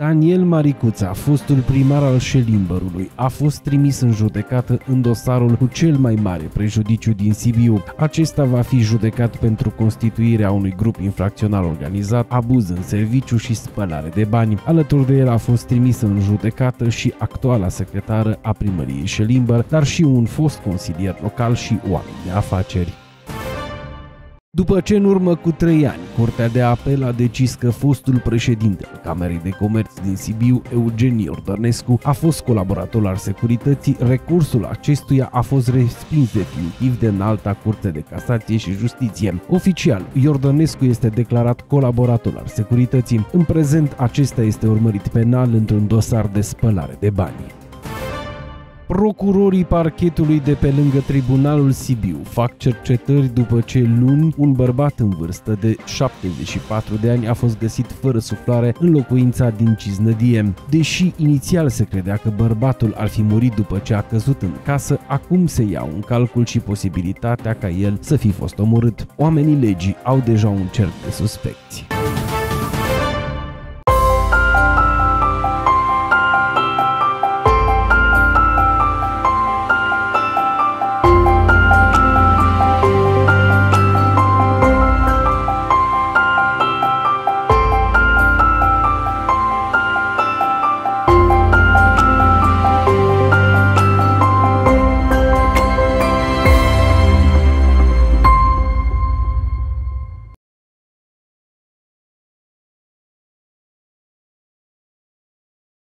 Daniel Maricuța, fostul primar al Șelimbărului, a fost trimis în judecată în dosarul cu cel mai mare prejudiciu din Sibiu. Acesta va fi judecat pentru constituirea unui grup infracțional organizat, abuz în serviciu și spălare de bani. Alături de el a fost trimis în judecată și actuala secretară a primăriei Șelimbăr, dar și un fost consilier local și oameni de afaceri. După ce în urmă cu 3 ani, Curtea de Apel a decis că fostul președinte al Camerei de Comerț din Sibiu, Eugen Iordănescu, a fost colaborator al securității, recursul acestuia a fost respins definitiv de Înalta Curte de Casație și Justiție. Oficial, Iordănescu este declarat colaborator al securității. În prezent, acesta este urmărit penal într-un dosar de spălare de bani. Procurorii parchetului de pe lângă Tribunalul Sibiu fac cercetări după ce luni un bărbat în vârstă de 74 de ani a fost găsit fără suflare în locuința din Ciznădie. Deși inițial se credea că bărbatul ar fi murit după ce a căzut în casă, acum se ia în calcul și posibilitatea ca el să fi fost omorât. Oamenii legii au deja un cerc de suspecți.